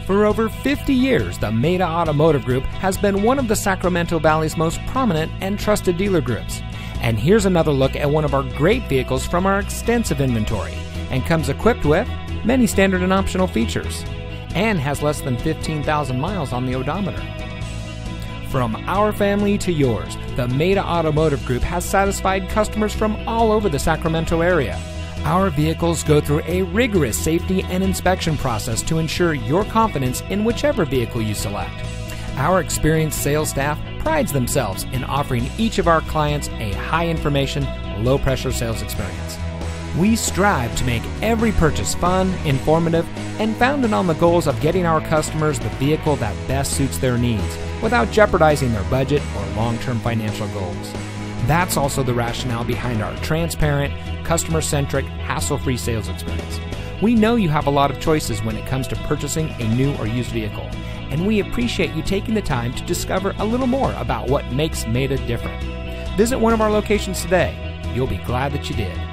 For over 50 years, the Maida Automotive Group has been one of the Sacramento Valley's most prominent and trusted dealer groups. And here's another look at one of our great vehicles from our extensive inventory, and comes equipped with many standard and optional features, and has less than 15,000 miles on the odometer. From our family to yours, the Maida Automotive Group has satisfied customers from all over the Sacramento area. Our vehicles go through a rigorous safety and inspection process to ensure your confidence in whichever vehicle you select. Our experienced sales staff prides themselves in offering each of our clients a high-information, low-pressure sales experience. We strive to make every purchase fun, informative, and founded on the goals of getting our customers the vehicle that best suits their needs without jeopardizing their budget or long-term financial goals. That's also the rationale behind our transparent, customer-centric, hassle-free sales experience. We know you have a lot of choices when it comes to purchasing a new or used vehicle, and we appreciate you taking the time to discover a little more about what makes Maida different. Visit one of our locations today. You'll be glad that you did.